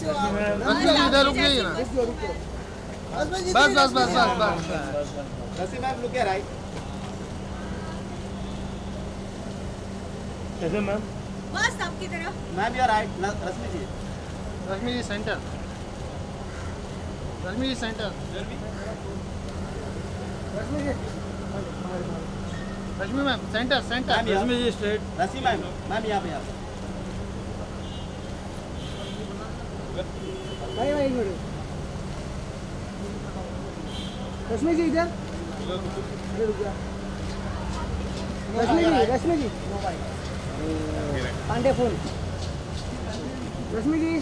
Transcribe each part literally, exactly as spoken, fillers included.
कैसे हो आप? इधर रुक जाइए ना, रुको रुको बस बस बस बस बस। Rashmi ma'am look here right. कैसे मैम? बस आपकी तरफ। Ma'am you are right. Rashmi ji, Rashmi ji centre, Rashmi ji centre, Rashmi ji Rashmi ma'am centre centre, Rashmi ji straight. Rashmi ma'am ma'am यहाँ पे यहाँ पे। भाई भाई एक मिनट, रश्मि जी इधर, अरे रुक जा। Rashmi ji Rashmi ji Pandey phone. Rashmi ji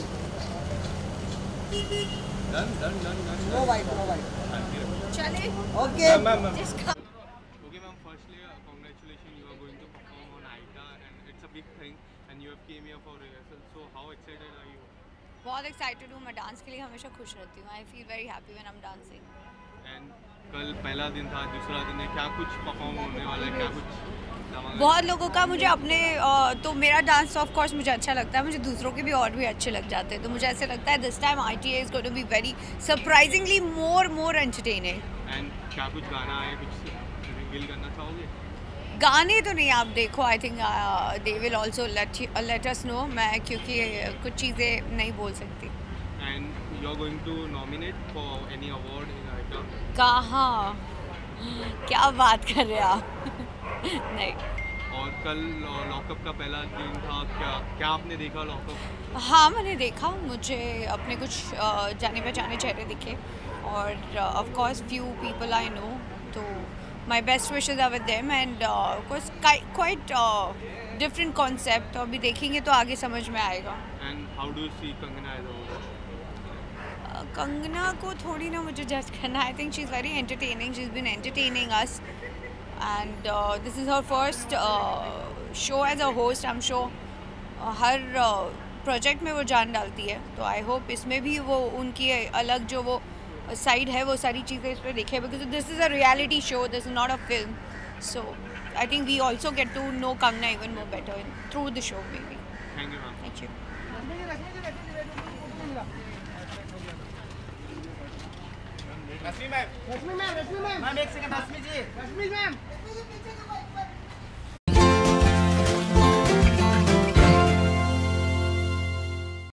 done done done done. No white no white. चले ओके जिसका Okay, ma'am. Firstly, uh, congratulations. You are going to perform on AITA, and it's a big thing. And you have came here for rehearsal. So, how excited are you? बहुत excited हूँ मैं dance के लिए, हमेशा खुश रहती हूँ। I feel very happy when I am dancing. And कल पहला दिन था, दूसरा दिन है, क्या कुछ परफॉर्म होने वाला है, क्या कुछ धमाका? बहुत लोगों का मुझे अपने अ, तो मेरा डांस ऑफ कोर्स मुझे अच्छा लगता है, मुझे दूसरों के भी और भी अच्छे लग जाते हैं। तो मुझे ऐसे लगता है this time I T A is going to be very surprisingly more more entertaining. And क्या कुछ गाना है, कुछ रिवील करना चाहोगे? गाने तो नहीं, आप देखो। I think they will also let us know. मैं क्योंकि कुछ चीज़ें नहीं बोल सकती। And you are going to nominate for any award in AITA? कहाँ, क्या बात कर रहे हैं आप? नहीं। और कल लॉकअप का पहला दिन था, क्या क्या आपने देखा लॉकअप? हाँ मैंने देखा, मुझे अपने कुछ अ, जाने पहचाने चेहरे दिखे और of course few people I know. तो my best wishes are with them and of course quite different concept. अभी देखेंगे तो आगे समझ में आएगा। And how do you see Kangana as a whole? अ, कंगना को थोड़ी ना मुझे जज करना। I think she is very entertaining, she is been entertaining us and this is her first show as a host. I am sure her project में वो जान डालती है, तो आई होप इसमें भी वो उनकी अलग जो वो साइड है वो सारी चीज़ें इस पर दिखे, because this is a reality show, this is not a film. So I think we also get to know Kangana even more better through the show maybe. Thank you, ma'am. Thank you. Rashmi ma'am Rashmi ma'am Rashmi ma'am ma'am एक second. Rashmi ji Rashmi ma'am